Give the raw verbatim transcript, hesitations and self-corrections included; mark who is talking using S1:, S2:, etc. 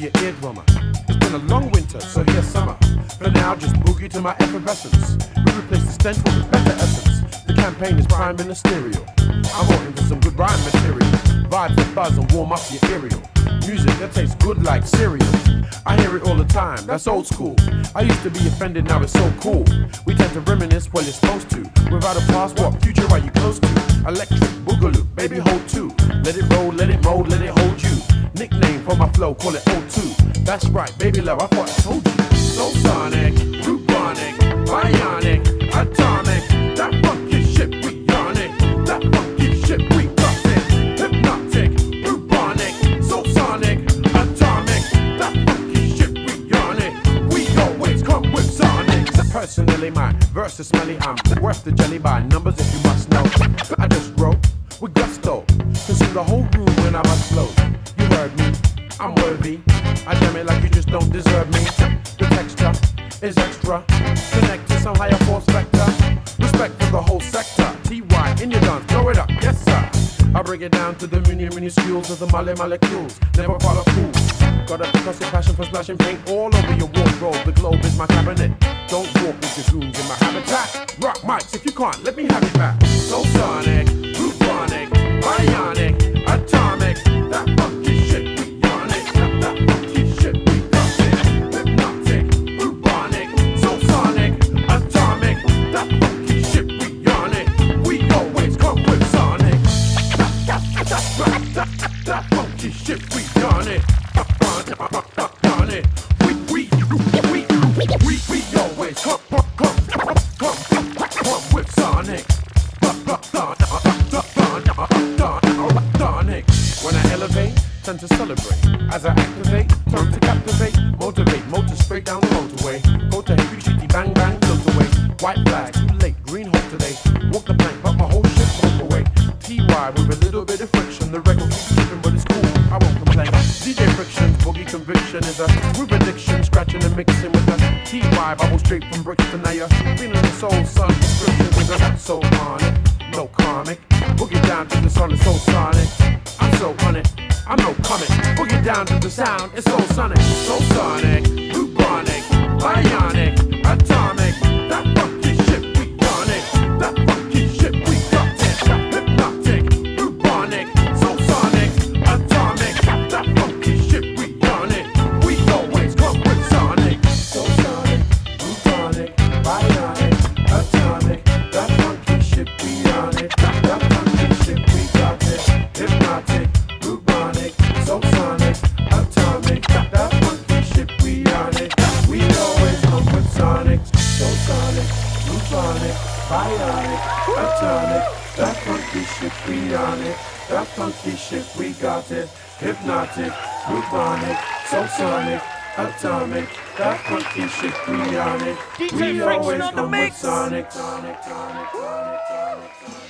S1: your eardrummer. It's been a long winter, so here's summer. For now, just boogie to my effervescence. We replace the stench with a better essence. The campaign is prime in the stereo. I'm wanting for some good rhyme material. Vibes that buzz and warm up your ethereal. Music that tastes good like cereal. I hear it all the time, that's old school. I used to be offended, now it's so cool. We tend to reminisce, well you're supposed to. Without a past, what future are you close to? Electric boogaloo, baby hold two. Let it roll, let it mold, let it hold you. Nickname for my flow, call it O two. That's right, baby love, I thought I told you. Soulsonic, Rubonic, Bionic, Atomic. That funky shit, we on it. That funky shit, we got it. Hypnotic, Rubonic, Soulsonic, Atomic. That funky shit, we on it. We always come with Sonic. Personally, my verse is smelly. I'm worth the jelly by numbers if you must know. I just wrote with gusto. Consume the whole room when I must flow. You heard me, I'm worthy. I jam it like you just don't deserve me. The texture is extra. Connect to some higher force vector. Respect for the whole sector. T Y in your dance, blow it up, yes sir. I break it down to the mini minuscules of the mole molecules. Never follow fools. Got a percussive passion for splashing paint all over your wardrobe. The globe is my cabinet. Don't walk with your goons in my habitat. Rock mics if you can't, let me have it back. Soulsonic, Rubonic, Bionic, Atomic. That funky shit, we on it. That, that funky shit, we got it. Hypnotic, Rubonic, Soulsonic, Atomic. That funky shit, we on it. We always come with Sonic. That, that, that, that, that, that funky shit, we on it. On it. We, we, we, we, we always come, come, come, come, come, come with Sonic. Sonic. When I elevate, tend to celebrate. As I activate, turn to captivate, motivate, motor straight down the motorway. Go to heavy shitty, bang bang, float away. White flag, too late, green hole today. Walk the plank, but my whole shit broke away. T Y with a little bit of friction. The record keeps skipping, but it's cool, I won't complain. D J friction, boogie conviction is a groove addiction. Scratching and mixing with the T Y. Bubble straight from bricks to Naya. Feeling the soul, sun, description with a so on it. No comic, boogie down to the sound, it's so sonic. I'm so on it, I'm no comic. Boogie down to the sound, it's so sonic. So sonic, Rubonic, Bionic, Atomic. That funky shit, we on it. That funky shit, we got it. Hypnotic, Rubonic, so sonic, Atomic. That funky shit, we on it. We always come with Sonic. So sonic, Rubonic, Bionic, Atomic. That funky shit, we on it. That funky shit, we got it. Hypnotic, Rubonic, Soulsonic, Atomic. That funky shit, we on it. We always come with Sonic. Soulsonic, Rubonic, Bionic, Atomic. That funky shit, we on it. That funky shit, we got it. Hypnotic, Rubonic, Soulsonic, Atomic. That funky shit, we on it. We always come with Sonic. Sonic, Sonic, Sonic, Sonic, Sonic.